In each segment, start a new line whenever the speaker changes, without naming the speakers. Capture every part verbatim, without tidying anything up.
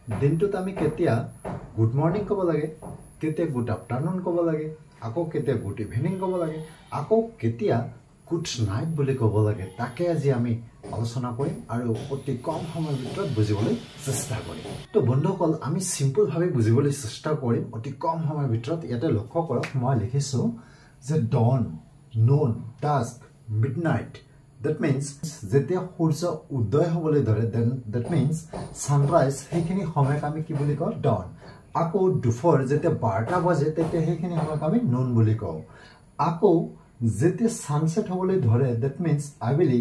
দিনটোত আমি কেতিয়া গুড মৰ্নিং ক'ব লাগে, কেতিয়া গুড আফটাৰনুন ক'ব লাগে, আকৌ কেতিয়া গুড ইভিনিং ক'ব লাগে, আকৌ কেতিয়া গুড নাইট বুলি ক'ব লাগে, তাকে আজি আমি আলোচনা কৰিম আৰু অতি কম সময়ৰ ভিতৰত বুজিবলৈ চেষ্টা কৰিম। তো বন্ধুসকল, আমি চিম্পলভাৱে বুজিবলৈ চেষ্টা কৰিম অতি কম সময়ৰ ভিতৰত। ইয়াতে লক্ষ্য কৰক, মই লিখিছোঁ যে dawn, noon, dusk, midnight. That means যেতিয়া সূৰ্য উদয় হ'বলৈ ধৰে, দেন that means সানৰাইজ, সেইখিনি সময়ক আমি কি বুলি কওঁ? ডন। আকৌ দুপৰ যেতিয়া বাৰটা বাজে তেতিয়া সেইখিনি সময়ক আমি নোন বুলি কওঁ। আকৌ যেতিয়া সানছেট হ'বলৈ ধৰে, that means আবেলি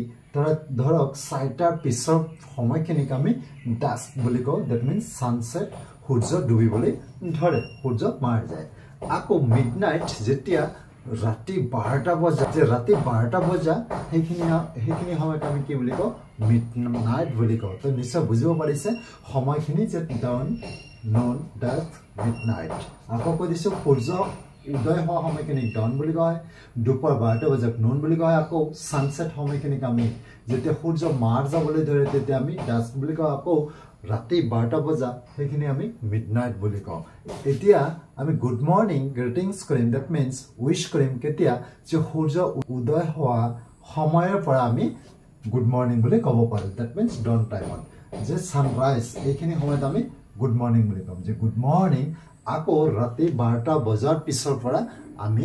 ধৰক চাৰিটাৰ পিছৰ সময়খিনিক আমি ডাস্ক বুলি কওঁ। that means সানছেট, সূৰ্য ডুবিবলৈ ধৰে, সূৰ্য মাৰ যায়। আকৌ মিডনাইট, যেতিয়া ৰাতি বাৰটা বজা, যে ৰাতি বাৰটা বজা সেইখিনি সেইখিনি সময়ত আমি কি বুলি কওঁ? মিড নাইট বুলি কওঁ। তো নিশ্চয় বুজিব পাৰিছে সময়খিনি যে dawn, noon, dusk, midnight. আকৌ কৈ দিছোঁ, সূৰ্য উদয় হোৱা সময়খিনিক ডন বুলি কয়, দুপৰ বাৰটা বজাক নোন বুলি কয়। আকৌ ছানছেট সময়খিনিক আমি, যেতিয়া সূৰ্য মাৰ যাবলৈ ধৰে তেতিয়া আমি ডাস্ক বুলি কওঁ। আকৌ ৰাতি বাৰটা বজা সেইখিনি আমি মিড নাইট বুলি কওঁ। এতিয়া আমি গুড মৰ্নিং গ্ৰিটিংছ কৰিম, ডেট মিনছ উইচ কৰিম কেতিয়া? যে সূৰ্য উদয় হোৱা সময়ৰ পৰা আমি গুড মৰ্নিং বুলি ক'ব পাৰোঁ। ডেট মিনছ ডন টাইমত, যে ছানৰাইজ এইখিনি সময়ত আমি গুড মৰ্নিং বুলি ক'ম, যে গুড মৰ্নিং। আকৌ ৰাতি বাৰটা বজাৰ পিছৰ পৰা আমি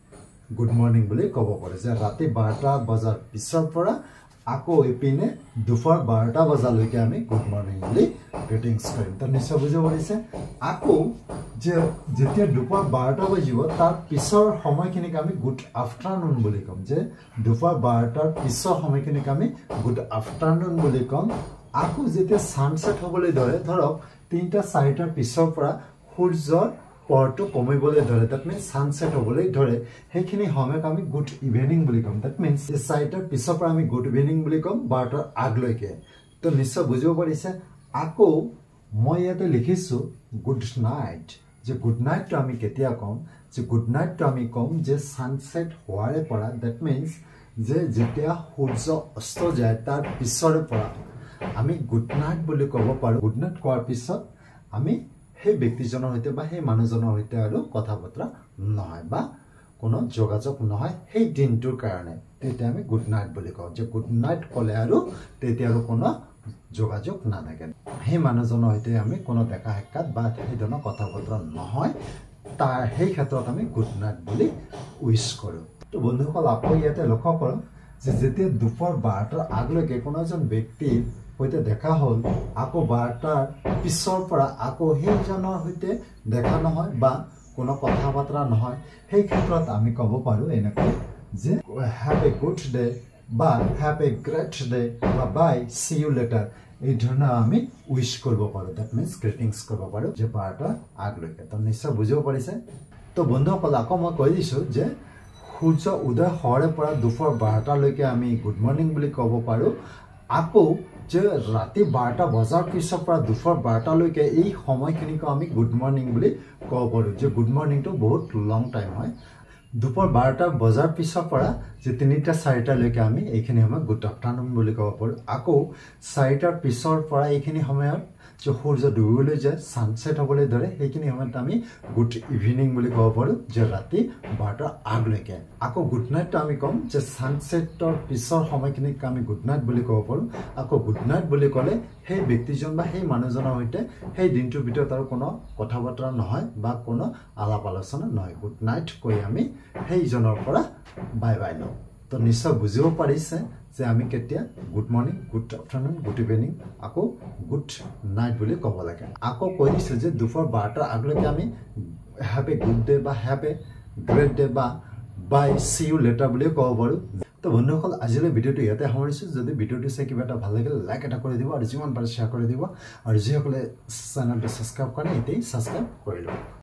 গুড মৰ্নিং বুলি ক'ব পাৰোঁ, যে ৰাতি বাৰটা বজাৰ পিছৰ পৰা আকৌ ইপিনে দুপৰ বাৰটা বজালৈকে আমি গুড মৰ্নিং বুলি গ্ৰিটিংছ কৰিম। তো নিশ্চয় বুজিব পাৰিছে। আকৌ যে যেতিয়া দুপৰ বাৰটা বাজিব তাৰ পিছৰ সময়খিনিক আমি গুড আফটাৰনুন বুলি ক'ম, যে দুপৰ বাৰটাৰ পিছৰ সময়খিনিক আমি গুড আফটাৰনুন বুলি ক'ম। আকৌ যেতিয়া ছানছেট হ'বলৈ ধৰে, ধৰক তিনিটা চাৰিটাৰ পিছৰ পৰা সূৰ্যৰ পোহৰটো কমিবলৈ ধৰে, ডেট মিনছ ছানছেট হ'বলৈ ধৰে, সেইখিনি সময়ক আমি গুড ইভিনিং বুলি ক'ম। ডেট মিনছ চাৰিটাৰ পিছৰ পৰা আমি গুড ইভিনিং বুলি ক'ম, বাৰটাৰ আগলৈকে। তো নিশ্চয় বুজিব পাৰিছে। আকৌ মই ইয়াতে লিখিছোঁ গুড নাইট, যে গুড নাইটটো আমি কেতিয়া ক'ম? যে গুড নাইটটো আমি ক'ম যে ছানছেট হোৱাৰে পৰা, ডেট মিনছ যে যেতিয়া সূৰ্য অস্ত যায় তাৰ পিছৰে পৰা আমি গুড নাইট বুলি ক'ব পাৰোঁ। গুড নাইট কোৱাৰ পিছত আমি সেই ব্যক্তিজনৰ সৈতে বা সেই মানুহজনৰ সৈতে আৰু কথা বতৰা নহয় বা কোনো যোগাযোগ নহয় সেই দিনটোৰ কাৰণে, তেতিয়া আমি গুড নাইট বুলি কওঁ। যে গুড নাইট ক'লে আৰু তেতিয়া আৰু কোনো যোগাযোগ নাথাকে, সেই মানুহজনৰ সৈতে আমি কোনো দেখা সাক্ষাৎ বা সেই ধৰণৰ কথা বতৰা নহয়, তাৰ সেই ক্ষেত্ৰত আমি গুড নাইট বুলি উইচ কৰোঁ। তো বন্ধুসকল, আকৌ ইয়াতে লক্ষ্য কৰক যে যেতিয়া দুপৰ বাৰটাৰ আগলৈকে কোনো এজন ব্যক্তিৰ সৈতে দেখা হ'ল, আকৌ বাৰটাৰ পিছৰ পৰা আকৌ সেইজনৰ সৈতে দেখা নহয় বা কোনো কথা বতৰা নহয়, সেই ক্ষেত্ৰত আমি ক'ব পাৰোঁ এনেকৈ যে হেভ এ গুড ডে বা হেভ এ গ্ৰেট ডে বা বাই চি ইউ লেটাৰ, এই ধৰণৰ আমি উইচ কৰিব পাৰোঁ। ডেট মিনছ গ্ৰিটিংছ কৰিব পাৰোঁ, যে বাৰটাৰ আগলৈকে। তো নিশ্চয় বুজিব পাৰিছে। তো বন্ধুসকল, আকৌ মই কৈ দিছোঁ যে সূৰ্য উদয় হোৱাৰে পৰা দুপৰ বাৰটালৈকে আমি গুড মৰ্নিং বুলি ক'ব পাৰোঁ। আকৌ যে ৰাতি বাৰটা বজাৰ পিছৰ পৰা দুপৰ বাৰটালৈকে এই সময়খিনিকো আমি গুড মৰ্নিং বুলি ক'ব পাৰোঁ, যে গুড মৰ্নিংটো বহুত লং টাইম হয়। দুপৰ বাৰটা বজাৰ পিছৰ পৰা যে তিনিটা চাৰিটালৈকে আমি এইখিনি সময়ত গুড আফটাৰনুন বুলি ক'ব পাৰোঁ। আকৌ চাৰিটাৰ পিছৰ পৰা এইখিনি সময়ত যে সূৰ্য ডুবিবলৈ যায়, ছানছেট হ'বলৈ ধৰে, সেইখিনি সময়ত আমি গুড ইভিনিং বুলি ক'ব পাৰোঁ, যে ৰাতি বাৰটাৰ আগলৈকে। আকৌ গুড নাইটটো আমি ক'ম যে ছানছেটৰ পিছৰ সময়খিনিক আমি গুড নাইট বুলি ক'ব পাৰোঁ। আকৌ গুড নাইট বুলি ক'লে সেই ব্যক্তিজন বা সেই মানুহজনৰ সৈতে সেই দিনটোৰ ভিতৰত আৰু কোনো কথা বতৰা নহয় বা কোনো আলাপ আলোচনা নহয়, গুড নাইট কৈ আমি সেইজনৰ পৰা বাই বাই লওঁ। তো নিশ্চয় বুজিব পাৰিছে যে আমি কেতিয়া good morning, good afternoon, good evening, আকৌ গুড নাইট বুলি ক'ব লাগে। আকৌ কৈ দিছোঁ যে দুপৰ বাৰটাৰ আগলৈকে আমি হেভ এ গুড ডে বা হেভ এ গ্ৰেট ডে বা বাই চি ইউ লেটাৰ বুলিও ক'ব পাৰোঁ। তো বন্ধুসকল, আজিলৈ ভিডিঅ'টো ইয়াতে সামৰিছোঁ। যদি ভিডিঅ'টো চাই কিবা এটা ভাল লাগিলে লাইক এটা কৰি দিব আৰু যিমান পাৰে শ্বেয়াৰ কৰি দিব, আৰু যিসকলে চেনেলটো ছাবস্ক্ৰাইব কৰে এতিয়াই ছাবস্ক্ৰাইব কৰি লওক।